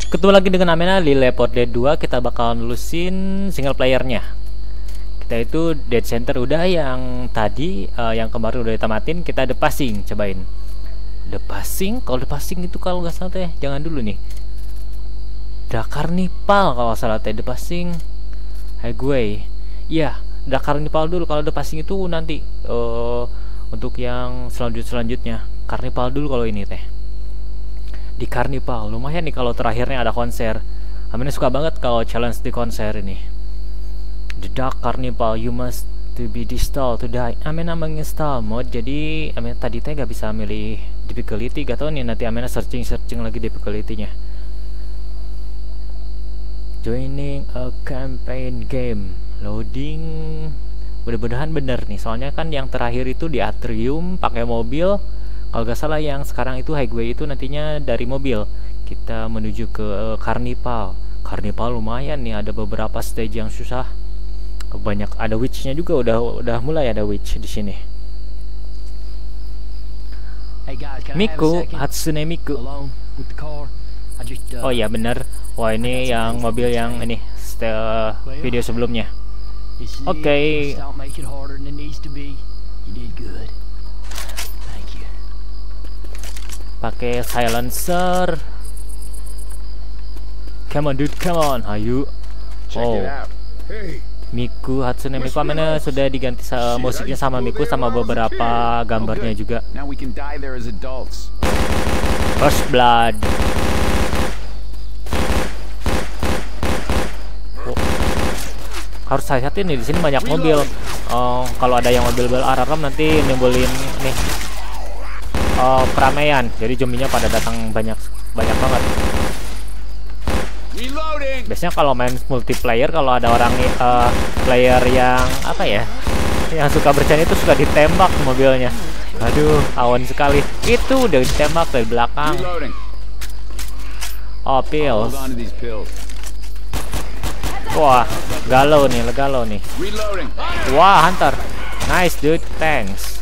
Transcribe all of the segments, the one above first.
Ketemu lagi dengan Amena di Left 4 Dead 2. Kita bakal nulisin single playernya. Kita itu Dead Center udah, yang tadi yang kemarin udah ditamatin. Kita The Passing, cobain The Passing. Kalau The Passing itu kalau nggak salah teh, jangan dulu nih, The Carnival kalau nggak salah teh. The Passing Highway, iya The Carnival dulu. Kalau The Passing itu nanti untuk yang selanjutnya. Carnival dulu kalau ini teh. Di Carnival lumayan nih kalau terakhirnya ada konser. Amena suka banget kalau challenge di konser ini. The Dark Carnival, you must to be installed to die. Amena menginstal mod, jadi Amena tadi teh gak bisa milih difficulty. Gak tau nih, nanti Amena searching lagi difficulty-nya. Joining a campaign game, loading. Mudah-mudahan bener nih, soalnya kan yang terakhir itu di atrium pakai mobil. Kalau gak salah yang sekarang itu highway itu nantinya dari mobil. Kita menuju ke Carnival. Carnival lumayan nih, ada beberapa stage yang susah. Banyak, ada witch-nya juga, udah mulai ada witch di sini. Miku, Hatsune Miku. Oh iya bener. Wah, ini yang mobil yang ini video sebelumnya. Oke. Pakai silencer. Come on dude, come on, ayo. Oh, Miku, Hatsune Miku. Amena sudah diganti musiknya sama Miku, sama beberapa gambarnya juga. First Blood. Oh. Harus hati-hati nih, di sini banyak mobil. Kalau ada yang mobil alarm nanti nimbulin nih keramaian, jadi zombinya pada datang banyak banget. Biasanya kalau main multiplayer, kalau ada orang player yang apa ya, yang suka bercanda itu suka ditembak mobilnya. Aduh, awan sekali. Itu udah ditembak dari belakang. Oh, pills. Wah, galau nih. Wah, hunter. Nice dude, thanks.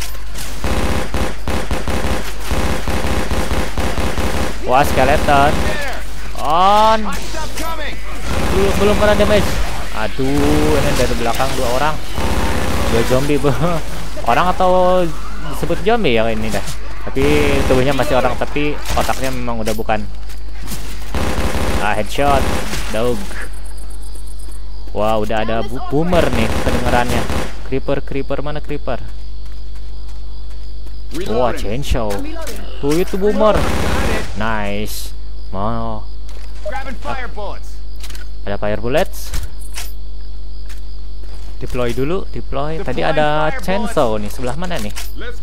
Wah, skeleton on. Belum kena damage. Aduh, ini dari belakang dua orang. Dua zombie. Orang atau disebut zombie ya ini dah. Tapi tubuhnya masih orang, tapi otaknya memang udah bukan. Headshot. Dog. Wah, udah ada boomer nih kedengarannya. Creeper, mana creeper? Wah, chainsaw. Tuh itu boomer. Nice. Mau. Ada fire bullets. Deploy dulu, deploy. Tadi ada chainsaw nih, sebelah mana nih?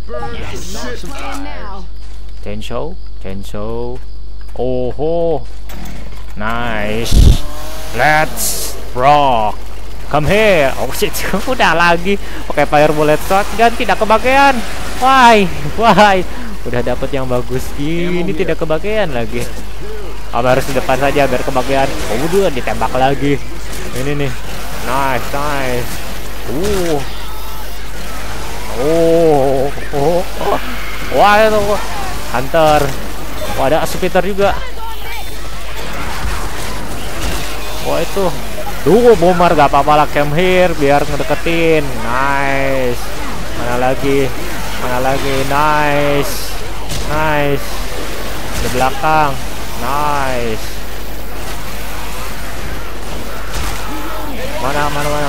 Chainsaw. Oh, nice. Let's rock. Come here. Oh shit, udah lagi pakai fire bullet shotgun, tidak kebagian. Why? Udah dapet yang bagus ini tidak kebagian lagi. Harus di depan saja biar kebagian. Oh, udah ditembak lagi. Ini nih. Nice. Wah, itu hunter. Wah, ada speeder juga. Wah, itu. Duh, bomber gak apa-apa lah, come here biar ngedeketin. Nice. Mana lagi? Nice. Di belakang. Nice. Mana.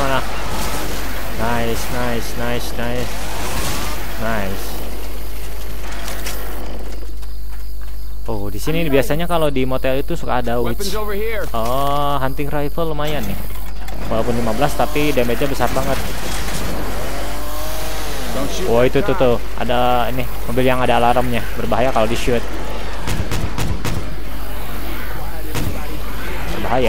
Nice. Oh, di sini biasanya kalau di motel itu suka ada witch. Oh, hunting rifle lumayan nih. Walaupun 15 tapi damage-nya besar banget. Oh, itu tuh ada ini mobil yang ada alarmnya, berbahaya kalau di shoot. Berbahaya.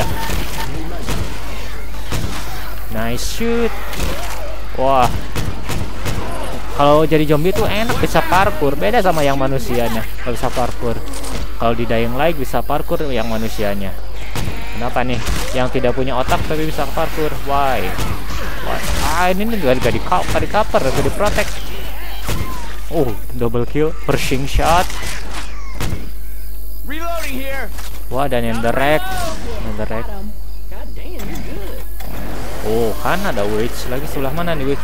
Nice shoot. Wah, kalau jadi zombie tuh enak, bisa parkour. Beda sama yang manusianya, nggak bisa parkour. Kalau di Dying Light bisa parkour yang manusianya. Kenapa nih yang tidak punya otak tapi bisa parkour? Why? Ini gak di cover, gak di protect. Oh, double kill, pushing shot. Reloading here. Wah, ada netherrack. Netherrack. Oh, kan ada witch lagi sebelah mana nih witch?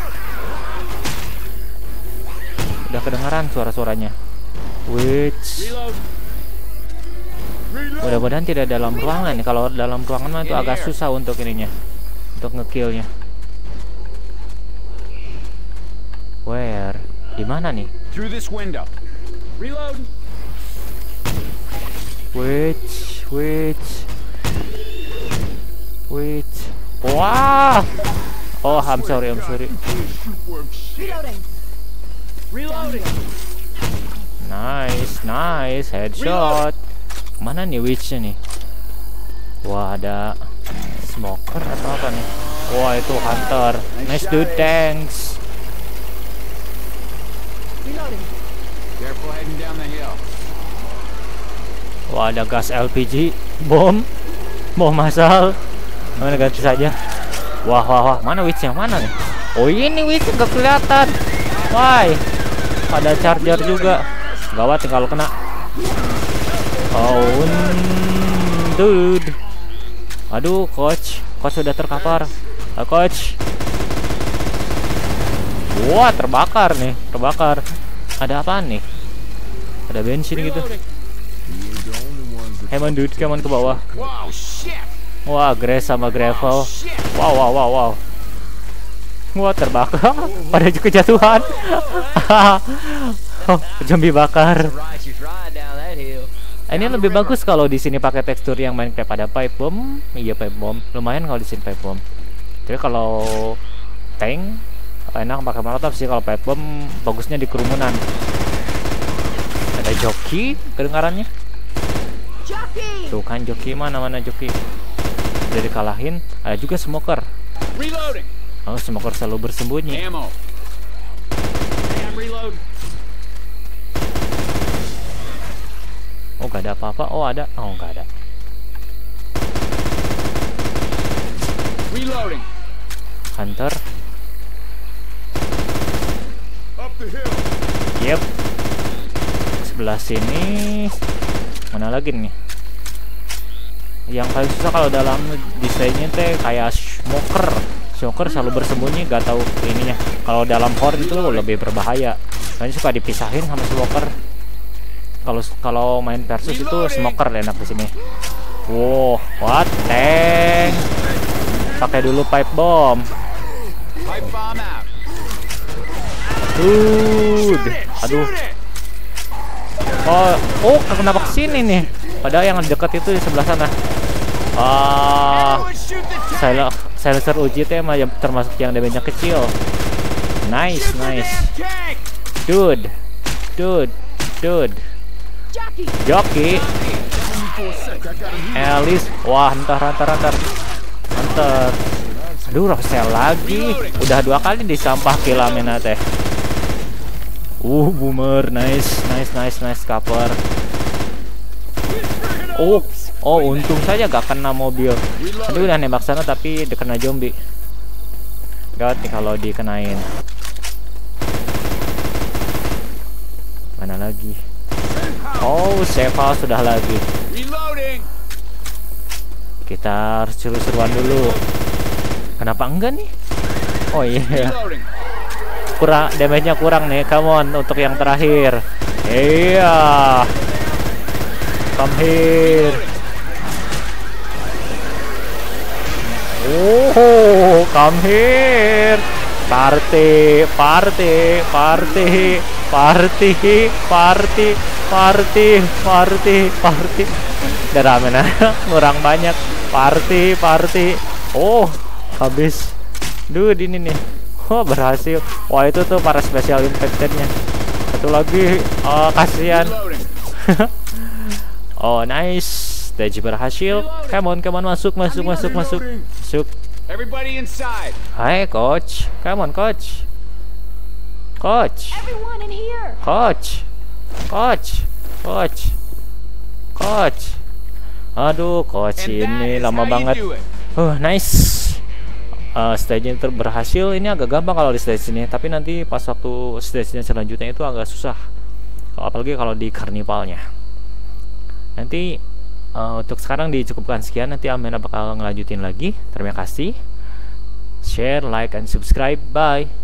Udah kedengaran suara-suaranya. Witch. Mudah-mudahan tidak dalam ruangan. Kalau dalam ruangan mah itu agak susah untuk ininya, untuk ngekillnya. Where? Di mana nih? Witch, witch, witch. Wah. Oh, I'm sorry. Nice headshot. Mana nih witchnya nih? Wah, ada smoker atau apa nih? Wah, itu hunter. Nice dude, thanks. Wah, ada gas LPG, bom masal. Mana ganti saja. Wah, mana witchnya? Mana nih? Oh, ini witch nggak kelihatan. Why? Ada charger juga. Gawat kalau kena. Oh, dude. Aduh, coach sudah terkapar. Coach. Wah, terbakar. Ada apaan nih? Ada bensin gitu. Come on, dude, come on ke bawah. Wah, grass sama gravel. Wow. Wah, terbakar. Pada kejatuhan. Oh, zombie bakar. Ini lebih bagus kalau di sini pakai tekstur yang Minecraft pada pipe bomb. Iya, pipe bomb. Lumayan kalau di sini pipe bomb. Jadi kalau tank enak pakai molotov sih. Kalau pipe bomb bagusnya di kerumunan. Ada joki kedengarannya. Tuh kan joki, mana joki. Udah dikalahin. Ada juga smoker. Oh, smoker selalu bersembunyi. Oh, gak ada apa-apa. Oh, ada. Oh, gak ada. Hunter. Yep. Sebelah sini. Mana lagi nih? Yang paling susah kalau dalam desainnya teh kayak smoker selalu bersembunyi, gak tahu ininya. Kalau dalam horde itu lebih berbahaya. Soalnya suka dipisahin sama smoker. Kalau main versus itu smoker enak di sini. Wow, what tank? Pakai dulu pipe bomb. Dude, aduh. Oh, kenapa kesini nih? Padahal yang dekat itu di sebelah sana. Silencer uji itu emang termasuk yang damage-nya kecil. Nice. Dude. Joki. Alice. Wah, hunter. Aduh, Rosel lagi. Udah 2 kali disampah kilamena teh. Boomer. Nice cover. Oh, untung saja gak kena mobil. Aduh, udah nembak sana tapi kena zombie. Gawat nih kalau dikenain. Mana lagi? Oh, save house sudah lagi. Kita harus seru-seruan dulu. Kenapa enggak nih? Oh iya. Kurang damage-nya kurang nih. Come on untuk yang terakhir. Iya. Come here. Oh, come here. Party. Udah rame nah. Kurang banyak. Party. Oh, habis. Dude, ini nih. Oh, berhasil. Wah, itu tuh para special infected-nya. Satu lagi. Oh, kasihan. Oh, nice. Stage berhasil. Come on, masuk. Everybody inside. Hai, coach. Come on, coach. Everyone in here. Coach. Aduh, coach ini lama banget. Nice. Stage-nya berhasil. Ini agak gampang kalau di stage ini, tapi nanti pas waktu stage-nya selanjutnya itu agak susah. Apalagi kalau di karnivalnya. Nanti Untuk sekarang dicukupkan sekian, nanti Almena bakal ngelanjutin lagi. Terima kasih. Share, like, and subscribe. Bye.